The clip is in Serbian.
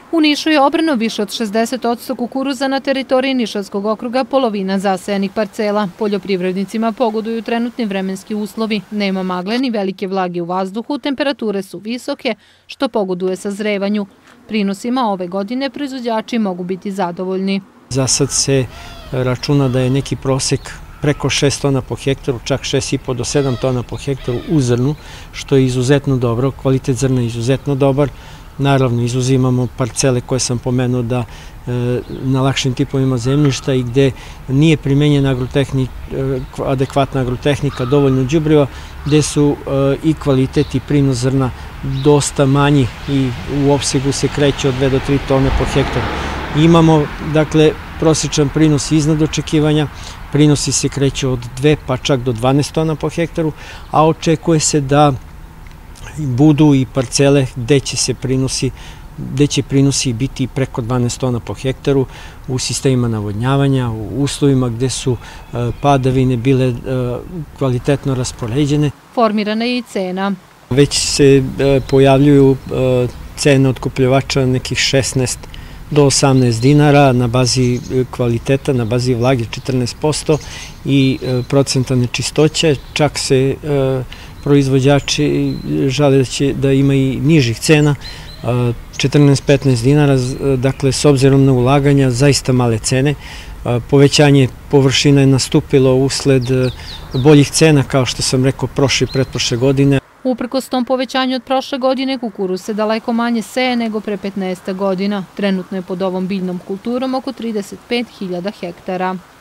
U Nišu je obrano više od 60% kukuruza na teritoriji Nišavskog okruga, polovina zasejanih parcela. Poljoprivrednicima pogoduju trenutni vremenski uslovi. Nema magle ni velike vlage u vazduhu, temperature su visoke, što pogoduje sazrevanju. Prinosima ove godine proizvođači mogu biti zadovoljni. Za sad se računa da je neki prosek preko 6 tona po hektaru, čak 6,5 do 7 tona po hektaru u zrnu, što je izuzetno dobro, kvalitet zrna je izuzetno dobar. Naravno, izuzimamo parcele koje sam pomenuo da na lakšim tipovima zemljišta i gde nije primenjena adekvatna agrotehnika, dovoljno đubriva, gde su i kvalitet i prinos zrna dosta manji i u opsegu se kreće od 2 do 3 tone po hektaru. Imamo, dakle, prosječan prinos iznad očekivanja, prinosi se kreću od 2 pa čak do 12 tona po hektaru, a očekuje se da budu i parcele gde će prinosi biti preko 12 tona po hektaru u sistemima navodnjavanja, u uslovima gde su padavine bile kvalitetno raspoređene. Formirana je i cena. Već se pojavljuju cene otkupljivača nekih 16 do 18 dinara na bazi kvaliteta, na bazi vlage 14% i procenta nečistoće. Čak se proizvođači žele da ima i nižih cena, 14-15 dinara, dakle s obzirom na ulaganja zaista male cene. Povećanje površina je nastupilo usled boljih cena, kao što sam rekao, prošle i pretprošle godine. Uprkos tom povećanju od prošle godine, kukuruz se daleko manje seje nego pre 15 godina. Trenutno je pod ovom biljnom kulturom oko 35.000 hektara.